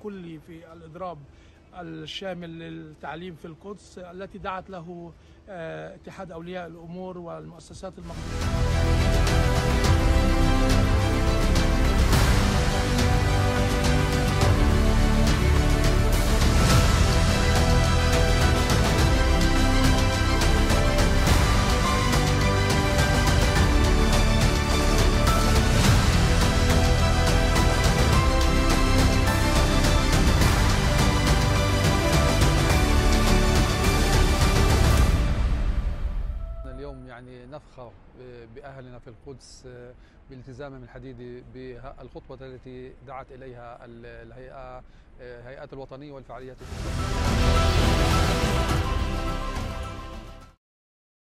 الكلي في الإضراب الشامل للتعليم في القدس التي دعت له اتحاد أولياء الأمور والمؤسسات المقدسة. اليوم يعني نفخر بأهلنا في القدس بالتزامهم الحديدي بالخطوة التي دعت إليها الهيئات الوطنية والفعاليات